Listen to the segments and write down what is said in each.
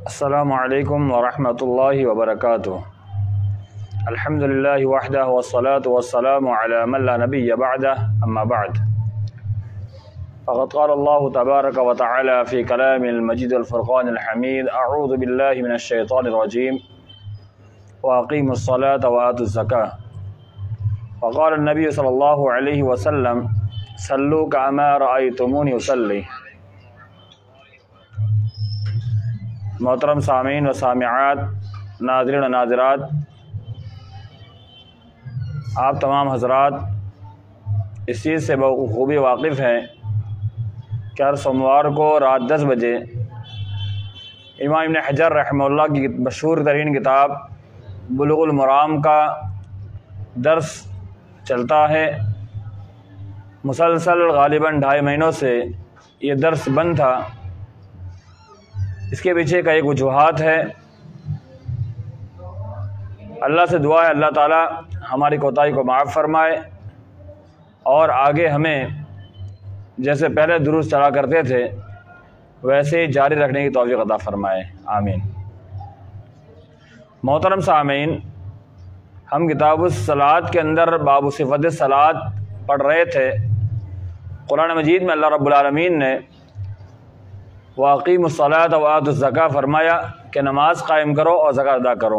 السلام علیکم ورحمۃ اللہ وبرکاتہ۔ الحمدللہ وحدہ والصلاة والسلام علی من لا نبی بعدہ، اما بعد فقد قال اللہ تبارک وتعالی فی کلام المجید الفرقان الحمید: اعوذ باللہ من الشیطان الرجیم واقیموا الصلاة وآتوا الزکاة وقال النبی صلی اللہ علیہ وسلم صلوا کما رأیتمونی اصلی۔ محترم سامعین و سامعات، ناظرین و ناظرات، آپ تمام حضرات اس چیز سے بخوبی واقف ہیں کہ ہر سوموار کو رات 10 بجے امام ابن حجر رحمہ اللہ کی مشہور ترین کتاب بلوغ المرام کا درس چلتا ہے۔ مسلسل غالباً 2.5 مہینوں سے یہ درس بند تھا۔ اس کے پیچھے کا ایک وجوہات ہے۔ اللہ سے دعا ہے اللہ تعالیٰ ہماری کوتاہی کو معاف فرمائے اور آگے ہمیں جیسے پہلے دروس چلا کرتے تھے ویسے ہی جاری رکھنے کی توفیق عطا فرمائے، آمین۔ محترم سامعین، ہم کتاب الصلاۃ کے اندر باب صفت الصلاۃ پڑھ رہے تھے۔ قرآن مجید میں اللہ رب العالمین نے واقیموا الصلاۃ وآتوا الزکاۃ فرمایا کہ نماز قائم کرو اور زکوٰۃ ادا کرو۔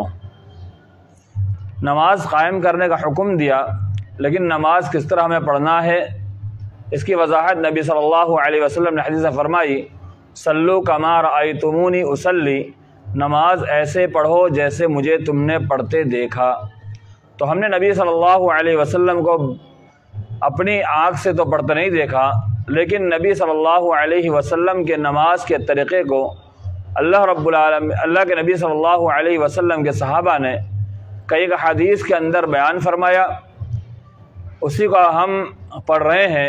نماز قائم کرنے کا حکم دیا، لیکن نماز کس طرح ہمیں پڑھنا ہے اس کی وضاحت نبی صلی اللہ علیہ وسلم نے حدیث میں فرمائی: صلوا کما رأیتمونی اصلی، نماز ایسے پڑھو جیسے مجھے تم نے پڑھتے دیکھا۔ تو ہم نے نبی صلی اللہ علیہ وسلم کو اپنی آنکھ سے تو پڑھتے نہیں دیکھا، لیکن نبی صلی اللہ علیہ وسلم کے نماز کے طریقے کو اللہ کے نبی صلی اللہ علیہ وسلم کے صحابہ نے کئی احادیث کے اندر بیان فرمایا، اسی کو ہم پڑھ رہے ہیں۔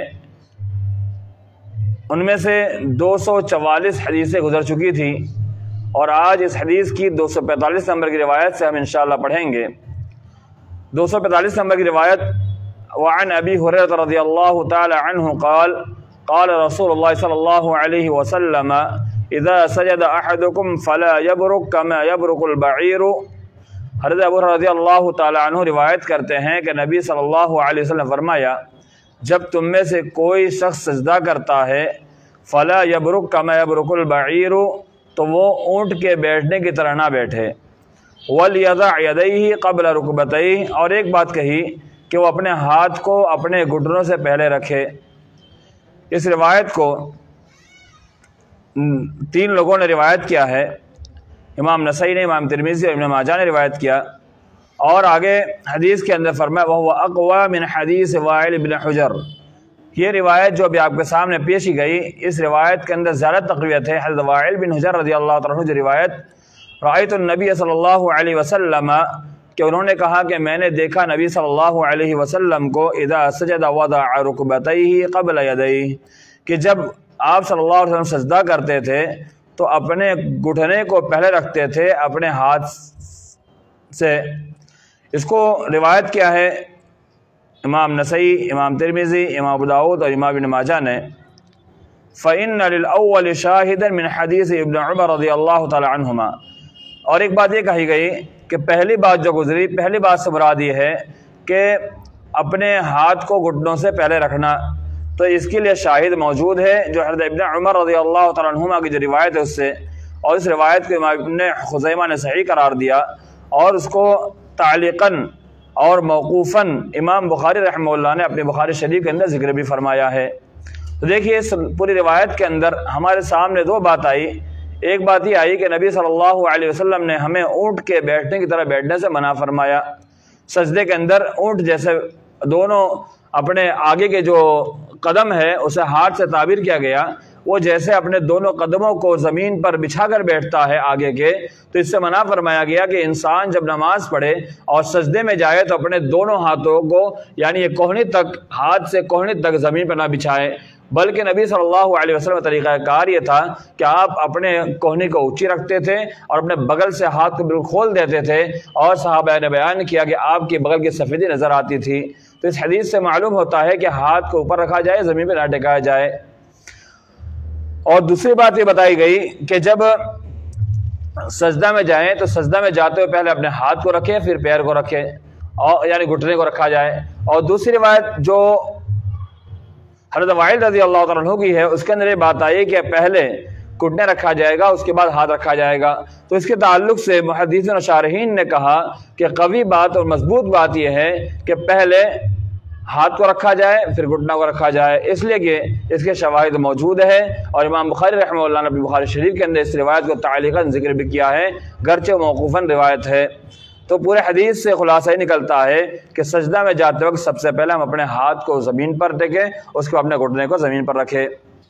ان میں سے 244 حدیثیں گزر چکی تھی اور آج اس حدیث کی 245 نمبر کی روایت سے ہم انشاءاللہ پڑھیں گے۔ 245 نمبر کی روایت: وعن ابی ہریرہ رضی اللہ تعالی عنہ قال قال رسول اللہ صلی اللہ علیہ وسلم اذا سجد احدکم فلا یبرک کما یبرک البعیر۔ حضرت ابو ہریرہ رضی اللہ تعالی عنہ روایت کرتے ہیں کہ نبی صلی اللہ علیہ وسلم نے فرمایا، جب تم میں سے کوئی شخص سجدہ کرتا ہے فلا یبرک کما یبرک البعیر، تو وہ اونٹ کے بیٹھنے کی طرح نہ بیٹھے۔ ولیضع یدیہ قبل رکبتیہ، اور ایک بات کہی کہ وہ اپنے ہاتھ کو اپنے گھٹنوں سے پہلے رکھے۔ اس روایت کو 3 لوگوں نے روایت کیا ہے، امام نسائی نے، امام ترمذی اور ابن ماجہ نے روایت کیا، اور آگے حدیث کے اندر فرمایا وَهُوَ أَقْوَى مِنْ حَدِيثِ وَائِلِ بْنِ حُجْرٍ۔ یہ روایت جو ابھی آپ کے سامنے پیش کی گئی، اس روایت کے اندر زیادہ تقویت ہے حضرت وائل بن حجر رضی اللہ تعالیٰ عنہ جو روایت رأیت النبی صلی اللہ علیہ وسلم، کہ انہوں نے کہا کہ میں نے دیکھا نبی صلی اللہ علیہ وسلم کو اذا سجد وضع رکبتیہ قبل یدیہ، کہ جب آپ صلی اللہ علیہ وسلم سجدہ کرتے تھے تو اپنے گھٹنے کو پہلے رکھتے تھے اپنے ہاتھ سے۔ اس کو روایت کیا ہے امام نسائی، امام ترمذی، امام ابو داؤد اور امام ابن ماجہ نے۔ فَإِنَّ لِلْأَوَّلِ شَاهِدًا مِنْ حَدِيثِ ابن عمر رضی اللہ تعالی عنہما۔ اور ایک بات یہ کہی گئی کہ پہلی بات جو گزری، پہلی بات سے مراد یہ ہے کہ اپنے ہاتھ کو گھٹنوں سے پہلے رکھنا، تو اس کے لیے شاہد موجود ہے جو حضرت ابن عمر رضی اللہ تعالیٰ عنہما کی جو روایت ہے اس سے، اور اس روایت کو امام ابن خزیمہ نے صحیح قرار دیا اور اس کو تعلیقاً اور موقوفاً امام بخاری رحمہ اللہ نے اپنے بخاری شریف کے اندر ذکر بھی فرمایا ہے۔ تو دیکھیے اس پوری روایت کے اندر ہمارے سامنے 2 بات آئی۔ ایک بات یہ آئی کہ نبی صلی اللہ علیہ وسلم نے ہمیں اونٹ کے بیٹھنے کی طرح بیٹھنے سے منع فرمایا۔ سجدے کے اندر اونٹ جیسے دونوں اپنے آگے کے جو قدم ہے اسے ہاتھ سے تعبیر کیا گیا، وہ جیسے اپنے دونوں قدموں کو زمین پر بچھا کر بیٹھتا ہے آگے کے، تو اس سے منع فرمایا گیا کہ انسان جب نماز پڑھے اور سجدے میں جائے تو اپنے دونوں ہاتھوں کو یعنی یہ کوہنی تک، ہاتھ سے کوہنی تک زمین پر نہ بچھائے، بلکہ نبی صلی اللہ علیہ وسلم کا طریقہ کار یہ تھا کہ آپ اپنے کوہنی کو اونچی رکھتے تھے اور اپنے بغل سے ہاتھ کو بالکل کھول دیتے تھے، اور صحابہ نے بیان کیا کہ آپ کی بغل کی سفیدی نظر آتی تھی۔ تو اس حدیث سے معلوم ہوتا ہے کہ ہاتھ کو اوپر رکھا جائے، زمین پہ نہ ٹکایا جائے۔ اور دوسری بات یہ بتائی گئی کہ جب سجدہ میں جائیں تو سجدہ میں جاتے ہوئے پہلے اپنے ہاتھ کو رکھیں پھر پیر کو رکھیں، اور یعنی گھٹنے کو رکھا جائے۔ اور دوسری روایت جو حضرت وائل رضی اللہ تعالیٰ عنہ کی ہے، اس کے اندر یہ بات آئی کہ پہلے گھٹنے رکھا جائے گا، اس کے بعد ہاتھ رکھا جائے گا۔ تو اس کے تعلق سے محدثین و شارحین نے کہا کہ قوی بات اور مضبوط بات یہ ہے کہ پہلے ہاتھ کو رکھا جائے پھر گھٹنا کو رکھا جائے، اس لیے کہ اس کے شواہد موجود ہے، اور امام بخاری رحمہ اللہ نے اپنی بخاری شریف کے اندر اس روایت کو تعلیقاً ذکر بھی کیا ہے، گرچہ موقوفاً روایت ہے۔ تو پورے حدیث سے خلاصہ یہ نکلتا ہے کہ سجدہ میں جاتے وقت سب سے پہلے ہم اپنے ہاتھ کو زمین پر ٹیکیں، اس کے بعد اپنے گھٹنے کو زمین پر رکھیں۔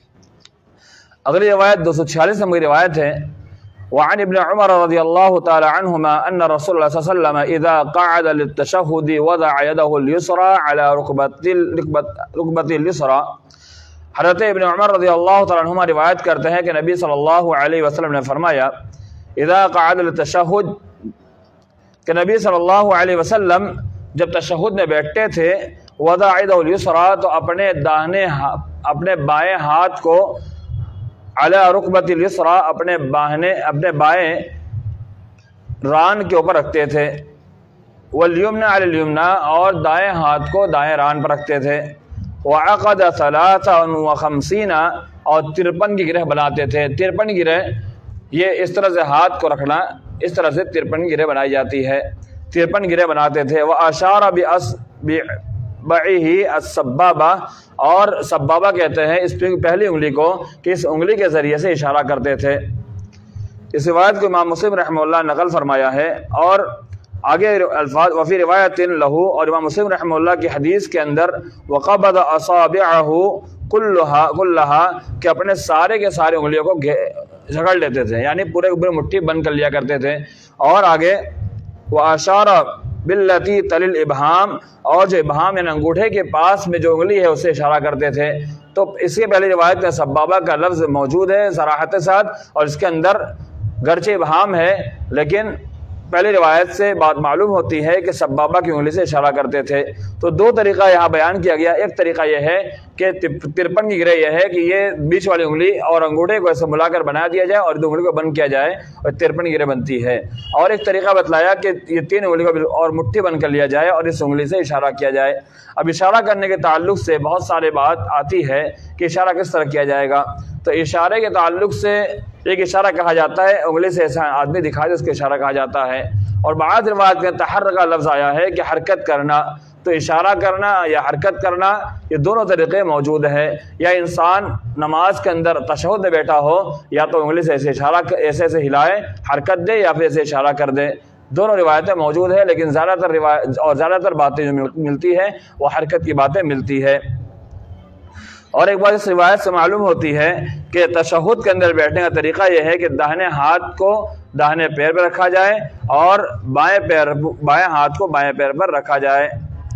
اگلی روایت 246 نمبر روایت ہے، وعن ابن عمر رضی اللہ تعالی عنہما ان رسول اللہ صلی اللہ علیہ وسلم اذا قعد للتشہد وضع يده اليسرى على ركبته اليسرى۔ حضرت ابن عمر رضی اللہ تعالی عنہما روایت کرتے ہیں کہ نبی صلی اللہ علیہ وسلم نے فرمایا اذا قعد للتشہد، کہ نبی صلی اللہ علیہ وسلم جب تشہد میں بیٹھتے تھے، وضع يده اليسرى، تو اپنے بائیں ہاتھ کو علی رکبۃ الیسری، اپنے بائیں ران کے اوپر رکھتے تھے، والیمنی علی الیمنی، اور دائیں ہاتھ کو دائیں ران پر رکھتے تھے، وعقد 53، اور 53 کی گرہ بناتے تھے۔ 53 گرہ، یہ اس طرح سے ہاتھ کو رکھنا، اس طرح سے 53 گرہ بنائی جاتی ہے، 53 گرہ بناتے تھے۔ واشار بِإِصْبِعِهِ السبابہ، اور سبابہ کہتے ہیں اس پہلی انگلی کو، کہ اس انگلی کے ذریعے سے اشارہ کرتے تھے۔ اس روایت کو امام مسلم رحمہ اللہ نے نقل فرمایا ہے، اور آگے الفاظ وفی روایت لہو، اور امام مسلم رحمہ اللہ کی حدیث کے اندر وقبض اصابعہ کلہا، کہ اپنے سارے کے سارے انگلیوں کو جھگڑ لیتے تھے، یعنی پورے مٹھی بند کر لیا کرتے تھے۔ اور آگے واشار باللتی تلی الابہام، اور جو ابہام یعنی انگوٹھے کے پاس میں جو انگلی ہے اسے اشارہ کرتے تھے۔ تو اس کے پہلے روایت میں سبابہ کا لفظ موجود ہے صراحت کے ساتھ، اور اس کے اندر گرچہ ابہام ہے لیکن پہلی روایت سے بات معلوم ہوتی ہے کہ سبابہ کی انگلی سے اشارہ کرتے تھے۔ تو دو طریقہ یہاں بیان کیا گیا، ایک طریقہ یہ ہے کہ 53 کی گرہ یہ ہے کہ یہ بیچ والی انگلی اور انگوٹھے کو ایسے ملا کر بنا دیا جائے اور دو انگلی کو بند کیا جائے اور 53 گرہ بنتی ہے، اور ایک طریقہ بتلایا کہ یہ 3 انگلی کو اور مٹھی بند کر لیا جائے اور اس انگلی سے اشارہ کیا جائے۔ اب اشارہ کرنے کے تعلق سے بہت سارے بات آتی ہے کہ اشارہ کس طرح کیا جائے گا۔ تو اشارے کے تعلق سے ایک اشارہ کہا جاتا ہے، انگلی سے ایسا آدمی دکھائے اس کو اشارہ کہا جاتا ہے، اور بعض روایت میں تحرک کا لفظ آیا ہے کہ حرکت کرنا۔ تو اشارہ کرنا یا حرکت کرنا، یہ دونوں طریقے موجود ہیں، یا انسان نماز کے اندر تشہد میں بیٹھا ہو یا تو انگلی سے ایسے اشارہ ایسے ہلائے حرکت دے یا پھر ایسے اشارہ کر دے، دونوں روایتیں موجود ہیں، لیکن زیادہ تر روایت اور زیادہ تر باتیں جو ملتی ہے وہ حرکت کی باتیں ملتی ہے۔ اور ایک بات اس روایت سے معلوم ہوتی ہے کہ تشہد کے اندر بیٹھنے کا طریقہ یہ ہے کہ داہنے ہاتھ کو داہنے پیر پر رکھا جائے اور بائیں ہاتھ کو بائیں پیر پر رکھا جائے۔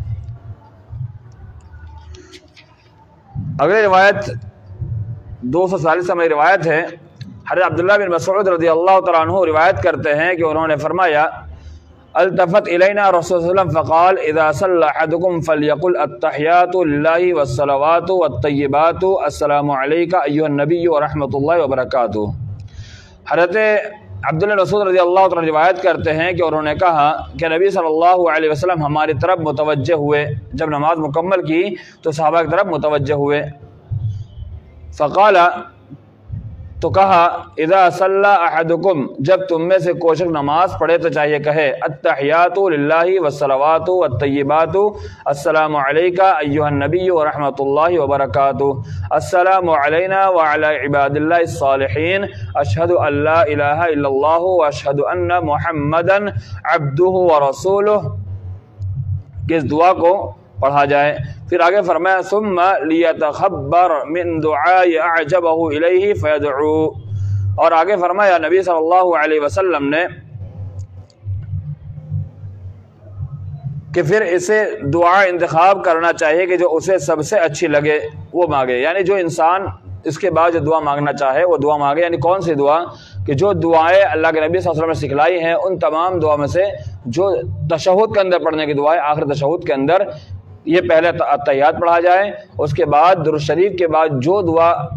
اگلی روایت 240 نمبر روایت ہے، حضرت عبداللہ بن مسعود رضی اللہ تعالیٰ عنہ روایت کرتے ہیں کہ انہوں نے فرمایا التفت الینا رسول اللہ علیہ وسلم فقال اذا صلى احدكم فليقل التحیات للہ والصلوات والطیبات السلام علیک ایھا النبی ورحمۃ اللہ وبرکاتہ۔ حضرت عبداللہ مسعود رضی اللہ تعالیٰ روایت کرتے ہیں کہ انہوں نے کہا کہ نبی صلی اللہ علیہ وسلم ہماری طرف متوجہ ہوئے، جب نماز مکمل کی تو صحابہ کی طرف متوجہ ہوئے، فقال، تو کہا اذا صلی احدکم، جب تم میں سے کوئی شخص نماز پڑھے تو چاہیے کہے التحیات للہ والصلوات والطیبات السلام علیک ایھا النبی ورحمۃ اللہ وبرکاتہ، السلام علینا وعلی عباد اللہ الصالحین، اشہد ان لا الہ الا اللہ واشہد ان محمدا عبدہ ورسولہ، کہ اس دعا کو پڑھا جائے۔ پھر آگے فرمایا ثم لیتخبر من دعاء اعجبہ الیہ فیدعو، اور آگے فرمایا نبی صلی اللہ علیہ وسلم نے کہ پھر اسے دعا انتخاب کرنا چاہیے کہ جو اسے سب سے اچھی لگے وہ مانگے، یعنی جو انسان اس کے بعد جو دعا مانگنا چاہے وہ دعا مانگے۔ یعنی کون سی دعا؟ کہ جو دعائیں اللہ کے نبی صلی اللہ علیہ وسلم نے سکھلائی ہیں ان تمام دعا میں سے جو تشہد کے اندر پڑھنے کی دعائیں، آخر تشہد کے اندر یہ پہلے التحیات پڑھا جائے، اس کے بعد درود شریف کے بعد جو دعا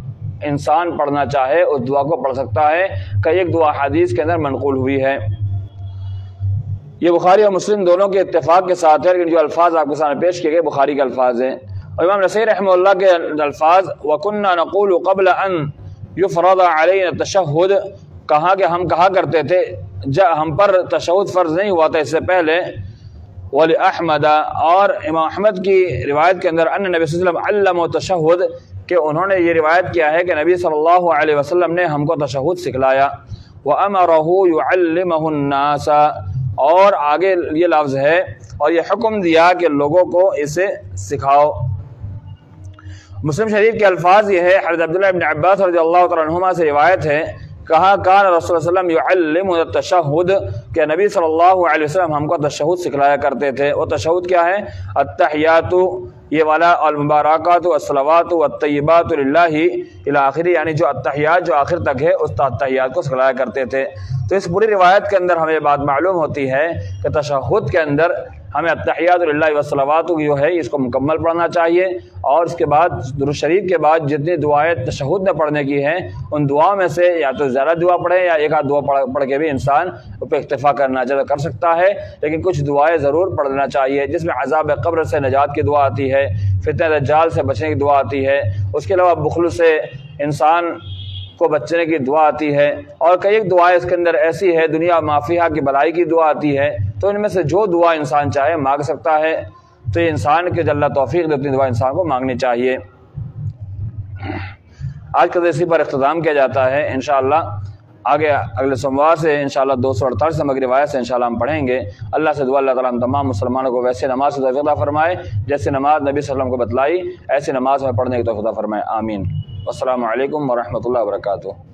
انسان پڑھنا چاہے اس دعا کو پڑھ سکتا ہے۔ کئی ایک دعا حدیث کے اندر منقول ہوئی ہے۔ یہ بخاری اور مسلم دونوں کے اتفاق کے ساتھ ہے، لیکن جو الفاظ آپ کے سامنے پیش کیے گئے بخاری کے الفاظ ہیں۔ اور امام نسائی رحمہ اللہ کے الفاظ وَكُنَّا نَقُولُ قَبْلَ أَن يُفْرَضَ عَلَيْنَا التَّشَهُّدُ، کہا کہ ہم کہا کرتے تھے ہم پر تشہد فرض نہیں ہوا تھا اس سے پہلے۔ وَلِأَحْمَدَ، اور امام احمد کی روایت کے اندر ان نبی صلی اللہ علیہ وسلم علموا التشہد، کہ انہوں نے یہ روایت کیا ہے کہ نبی صلی اللہ علیہ وسلم نے ہم کو تشہد سکھلایا۔ وَأَمَرَهُ يُعَلِّمَهُ النَّاسَ، اور آگے یہ لفظ ہے اور یہ حکم دیا کہ لوگوں کو اسے سکھاؤ۔ مسلم شریف کے الفاظ یہ ہے، حضرت عبداللہ ابن عباس رضی اللہ تعالیٰ عنہما سے روایت ہے، کہا کان رسول اللہ صلی اللہ علیہ وسلم یعلمنا التشہد، کہ نبی صلی اللہ علیہ وسلم ہم کو تشہد سکھلایا کرتے تھے۔ وہ تشہد کیا ہے؟ التحیات یہ والا، المبارکات والصلوات والطیبات للہ الی آخر، یعنی جو التحیات جو آخر تک ہے اس التحیات کو سکھلایا کرتے تھے۔ تو اس پوری روایت کے اندر ہمیں بات معلوم ہوتی ہے کہ تشہد کے اندر ہمیں التحیات للہ والصلوات جو ہے اس کو مکمل پڑھنا چاہیے، اور اس کے بعد درود شریف کے بعد جتنی دعائیں تشہد میں پڑھنے کی ہیں ان دعاؤں میں سے یا تو زیادہ دعا پڑھے یا ایک آدھ دعا پڑھ کے بھی انسان پہ اکتفا کرنا کر سکتا ہے، لیکن کچھ دعائیں ضرور پڑھ لینا چاہیے، جس میں عذاب قبر سے نجات کی دعا آتی ہے، فتنہ دجال سے بچنے کی دعا آتی ہے، اس کے علاوہ بخل سے انسان کو بچنے کی دعا آتی ہے، اور کئی ایک دعائیں اس کے اندر ایسی ہے، دنیا مافیہ کی بلائی کی دعا آتی ہے۔ تو ان میں سے جو دعا انسان چاہے مانگ سکتا ہے، تو یہ انسان کے اللہ توفیق دے اپنی دعا انسان کو مانگنی چاہیے۔ آج کا اسی پر اختتام کیا جاتا ہے، انشاءاللہ آگے اگلے سوموار سے انشاءاللہ 248 نمبر کی روایت سے انشاءاللہ ہم پڑھیں گے۔ اللہ سے دعا اللہ تعالیٰ ہم تمام مسلمانوں کو ویسے نماز سے توفیق عطا فرمائے جیسے نماز نبی صلی اللہ علیہ وسلم کو بتلائی، ایسی نماز میں پڑھنے کی توفیق عطا فرمائے، آمین۔ السلام علیکم ورحمۃ اللہ وبرکاتہ۔